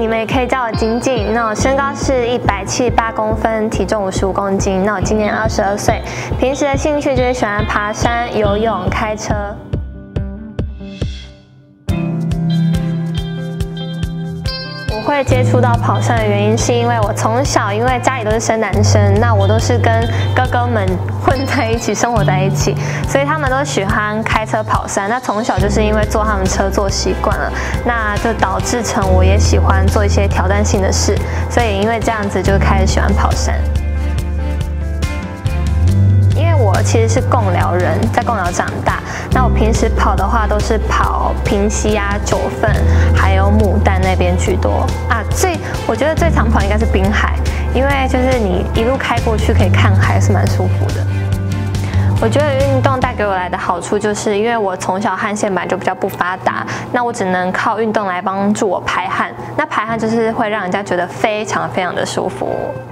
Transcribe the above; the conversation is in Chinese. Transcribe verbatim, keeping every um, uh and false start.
你们也可以叫我景景。那我身高是一百七十八公分，体重五十五公斤。那我今年二十二岁，平时的兴趣就是喜欢爬山、游泳、开车。我会接触到跑山的原因，是因为我从小因为家里都是生男生，那我都是跟哥哥们混在一起，生活在一起，所以他们都喜欢开车跑山。那从小就是因为坐他们车坐习惯了，那就导致成我也喜欢做一些挑战性的事，所以因为这样子就开始喜欢跑山。我其实是贡寮人，在贡寮长大。那我平时跑的话，都是跑平溪啊、九份，还有牡丹那边居多啊。最我觉得最常跑应该是滨海，因为就是你一路开过去可以看海，是蛮舒服的。我觉得运动带给我来的好处，就是因为我从小汗腺本来就比较不发达，那我只能靠运动来帮助我排汗。那排汗就是会让人家觉得非常非常的舒服。